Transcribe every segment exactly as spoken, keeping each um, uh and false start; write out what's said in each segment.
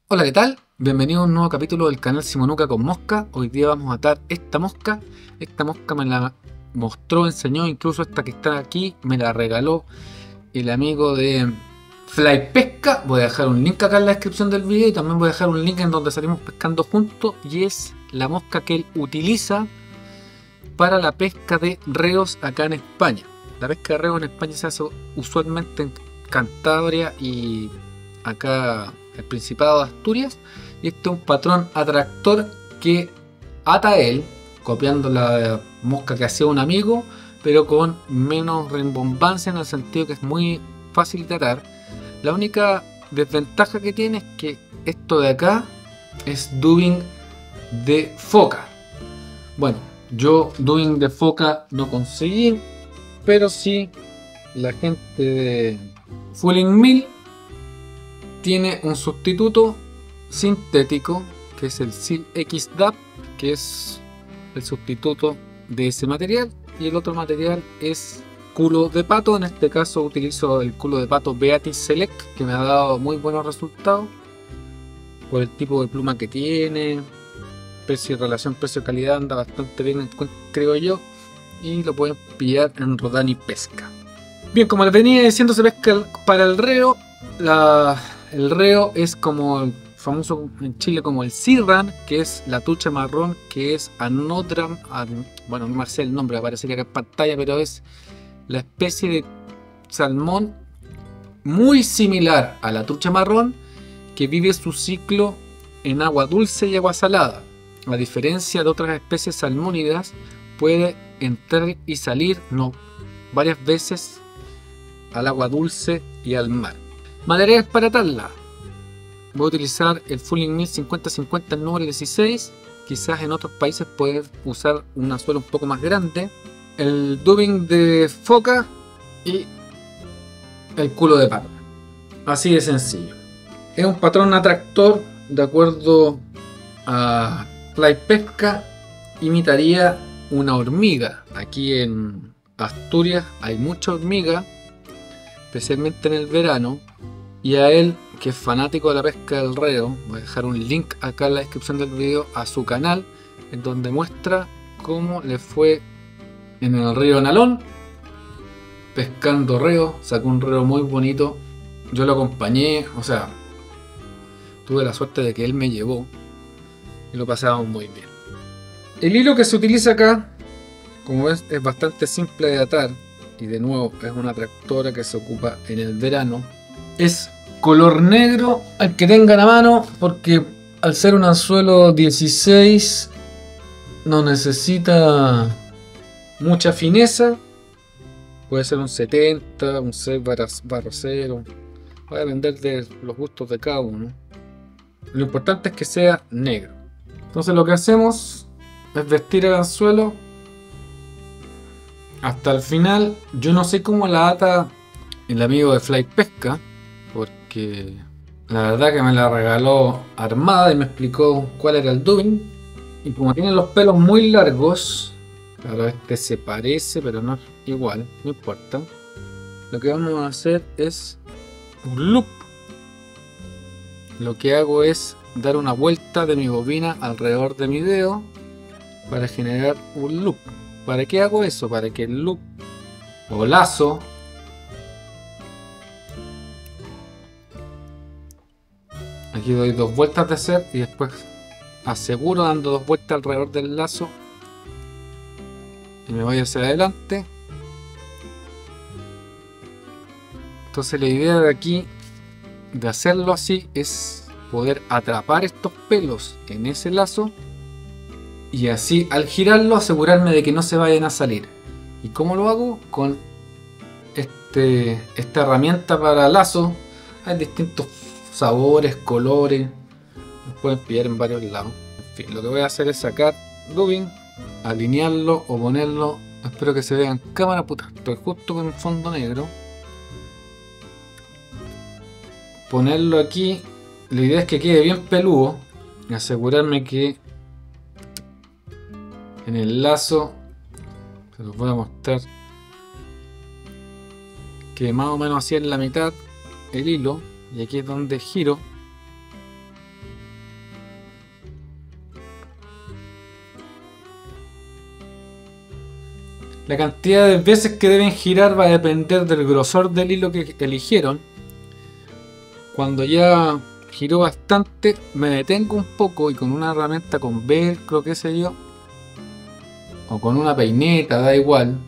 Hola, ¿qué tal? Bienvenido a un nuevo capítulo del canal Simonuca con Mosca. Hoy día vamos a atar esta mosca. Esta mosca me la mostró, enseñó, incluso esta que está aquí me la regaló el amigo de Fly Pesca. Voy a dejar un link acá en la descripción del video y también voy a dejar un link en donde salimos pescando juntos. Y es la mosca que él utiliza para la pesca de reos acá en España. La pesca de reos en España se hace usualmente en Cantabria y acá el Principado de Asturias, y este es un patrón atractor que ata él, copiando la mosca que hacía un amigo, pero con menos rimbombancia, en el sentido que es muy fácil de atar. La única desventaja que tiene es que esto de acá es dubbing de foca. Bueno, yo dubbing de foca no conseguí, pero sí la gente de Fulling Mill tiene un sustituto sintético que es el Seal X D A P, que es el sustituto de ese material, y el otro material es culo de pato. En este caso utilizo el culo de pato Beatis Select, que me ha dado muy buenos resultados por el tipo de pluma que tiene, precio y relación precio-calidad anda bastante bien, creo yo, y lo pueden pillar en Rodani Pesca. Bien, como les venía diciendo, se pesca para el reo. La El reo es como el famoso en Chile como el Sirran, que es la trucha marrón, que es Anodram, bueno, no me sé el nombre, aparecería acá en pantalla, pero es la especie de salmón muy similar a la trucha marrón, que vive su ciclo en agua dulce y agua salada. A diferencia de otras especies salmónidas, puede entrar y salir no, varias veces al agua dulce y al mar. Materiales para atarla. Voy a utilizar el Fulling Mill cincuenta cincuenta número dieciséis. Quizás en otros países pueden usar un anzuelo un poco más grande. El dubbing de foca y el culo de pato. Así de sencillo. Es un patrón atractor, de acuerdo a Fly Pesca, imitaría una hormiga. Aquí en Asturias hay mucha hormiga, especialmente en el verano. Y a él, que es fanático de la pesca del reo, voy a dejar un link acá en la descripción del video a su canal, en donde muestra cómo le fue en el río Nalón pescando reo. Sacó un reo muy bonito, yo lo acompañé, o sea, tuve la suerte de que él me llevó y lo pasábamos muy bien. El hilo que se utiliza acá, como ves, es bastante simple de atar, y de nuevo es una atractora que se ocupa en el verano. Es color negro, al que tengan a mano, porque al ser un anzuelo dieciséis no necesita mucha fineza. Puede ser un setenta, un seis barra cero, va a depender de los gustos de cada uno. Lo importante es que sea negro. Entonces lo que hacemos es vestir el anzuelo hasta el final. Yo no sé cómo la ata el amigo de Fly Pesca, porque la verdad que me la regaló armada y me explicó cuál era el dubbing. Y como tiene los pelos muy largos, claro, este se parece pero no es igual, no importa. Lo que vamos a hacer es un loop. Lo que hago es dar una vuelta de mi bobina alrededor de mi dedo para generar un loop. ¿Para qué hago eso? Para que el loop o lazo aquí doy dos vueltas de hacer y después aseguro dando dos vueltas alrededor del lazo y me voy hacia adelante. Entonces la idea de aquí de hacerlo así es poder atrapar estos pelos en ese lazo y así al girarlo asegurarme de que no se vayan a salir. ¿Y cómo lo hago? Con este, esta herramienta para lazo. Hay distintos sabores, colores, los pueden pillar en varios lados. En fin, lo que voy a hacer es sacar dubbing, alinearlo o ponerlo, espero que se vea en cámara, puta, estoy justo con un fondo negro. Ponerlo aquí, la idea es que quede bien peludo y asegurarme que en el lazo, se los voy a mostrar, que más o menos así en la mitad el hilo, y aquí es donde giro La cantidad de veces que deben girar va a depender del grosor del hilo que eligieron. Cuando ya giró bastante, me detengo un poco y con una herramienta con velcro, qué sé yo, o con una peineta, da igual.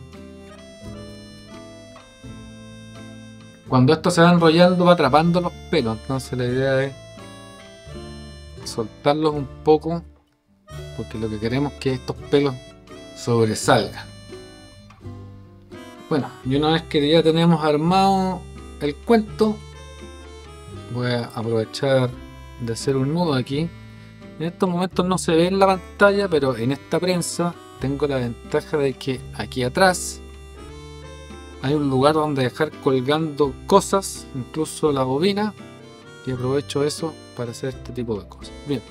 Cuando esto se va enrollando va atrapando los pelos, entonces la idea es soltarlos un poco, porque lo que queremos es que estos pelos sobresalgan. Bueno, y una vez que ya tenemos armado el cuento, voy a aprovechar de hacer un nudo aquí. En estos momentos no se ve en la pantalla, pero en esta prensa tengo la ventaja de que aquí atrás hay un lugar donde dejar colgando cosas, incluso la bobina, y aprovecho eso para hacer este tipo de cosas. Bien.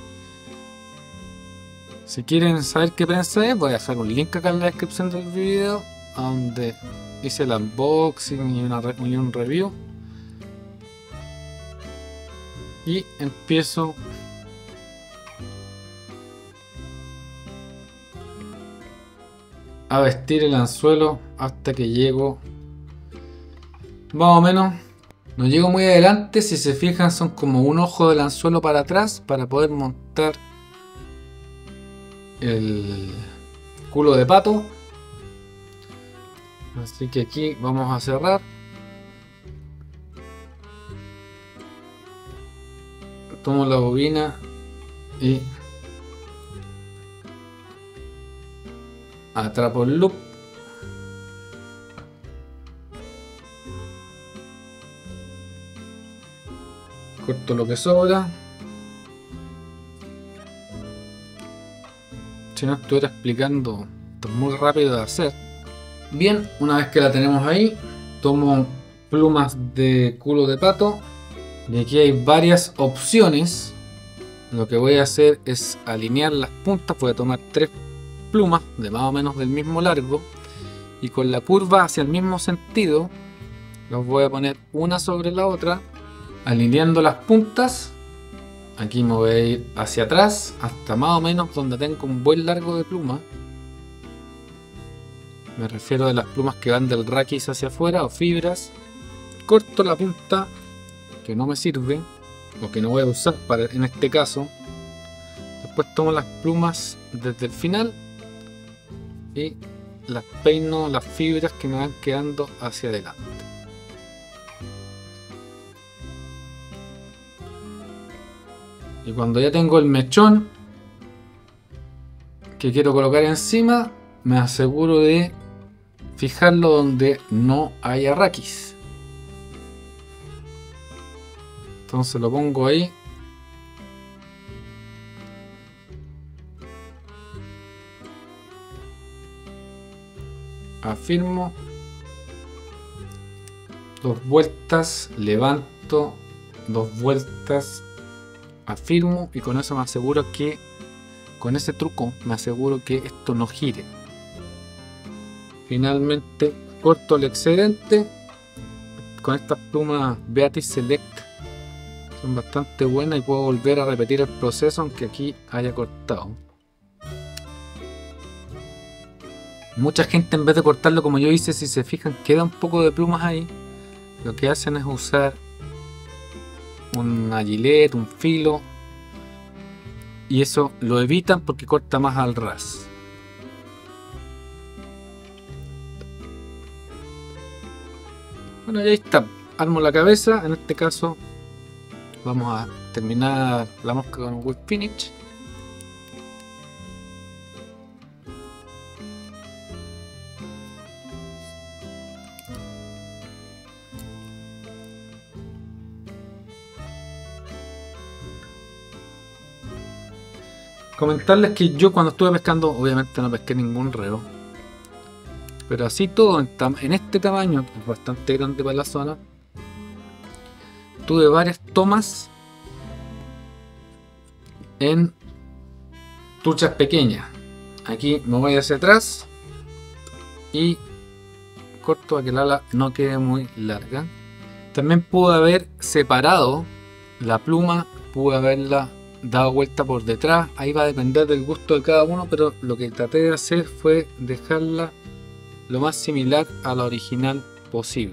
Si quieren saber qué prensa es, voy a dejar un link acá en la descripción del video, donde hice el unboxing y, una, y un review. Y empiezo a vestir el anzuelo hasta que llego más o menos. No llego muy adelante, si se fijan son como un ojo del anzuelo para atrás para poder montar el culo de pato. Así que aquí vamos a cerrar. Tomo la bobina y atrapo el loop. Corto lo que sobra. Si no estuviera explicando, esto es muy rápido de hacer. Bien, una vez que la tenemos ahí, tomo plumas de culo de pato. Y aquí hay varias opciones. Lo que voy a hacer es alinear las puntas. Voy a tomar tres plumas de más o menos del mismo largo. Y con la curva hacia el mismo sentido, los voy a poner una sobre la otra. Alineando las puntas. Aquí me voy a ir hacia atrás, hasta más o menos donde tengo un buen largo de pluma. Me refiero a las plumas que van del raquis hacia afuera o fibras. Corto la punta que no me sirve o que no voy a usar para, en este caso. Después tomo las plumas desde el final y las peino las fibras que me van quedando hacia adelante. Y cuando ya tengo el mechón que quiero colocar encima, me aseguro de fijarlo donde no haya raquis. Entonces lo pongo ahí. Afirmo. Dos vueltas, levanto. Dos vueltas, afirmo. Y con eso me aseguro que, con ese truco, me aseguro que esto no gire. Finalmente corto el excedente. Con estas plumas Beatis Select son bastante buenas y puedo volver a repetir el proceso aunque aquí haya cortado. Mucha gente, en vez de cortarlo como yo hice, si se fijan queda un poco de plumas ahí. Lo que hacen es usar una gilet, un filo, y eso lo evitan porque corta más al ras. Bueno, y ahí está. Armo la cabeza. En este caso vamos a terminar la mosca con un whip finish. Comentarles que yo cuando estuve pescando, obviamente no pesqué ningún reo, pero así todo en, en este tamaño, que es bastante grande para la zona, tuve varias tomas en truchas pequeñas. Aquí me voy hacia atrás y corto para que la ala no quede muy larga. También pude haber separado la pluma, pude haberla dado vuelta por detrás. Ahí va a depender del gusto de cada uno, pero lo que traté de hacer fue dejarla lo más similar a la original posible.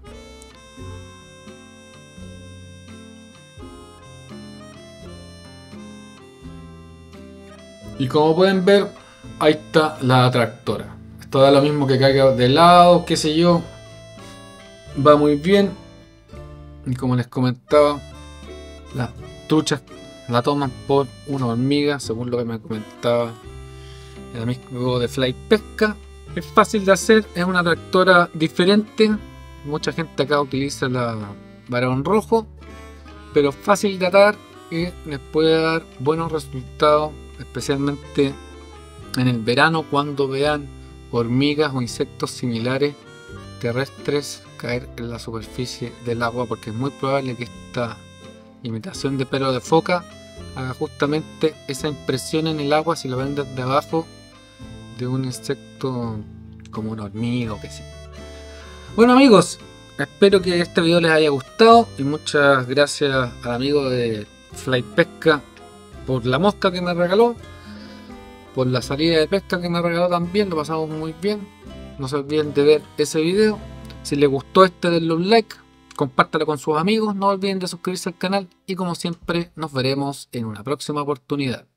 Y como pueden ver, ahí está la tractora. Esto da lo mismo que caiga de lado, qué sé yo. Va muy bien. Y como les comentaba, las truchas la toman por una hormiga, según lo que me comentaba el amigo de Fly Pesca. Es fácil de hacer, es una tractora diferente. Mucha gente acá utiliza la varón rojo, pero fácil de atar y les puede dar buenos resultados, especialmente en el verano, cuando vean hormigas o insectos similares terrestres caer en la superficie del agua, porque es muy probable que esta imitación de pelo de foca haga justamente esa impresión en el agua si lo ven desde abajo de un insecto como una hormiga o qué sé. Bueno amigos, espero que este video les haya gustado y muchas gracias al amigo de Fly Pesca por la mosca que me regaló, por la salida de pesca que me regaló también, lo pasamos muy bien. No se olviden de ver ese video. Si les gustó este, denle un like, compártalo con sus amigos, no olviden de suscribirse al canal y como siempre nos veremos en una próxima oportunidad.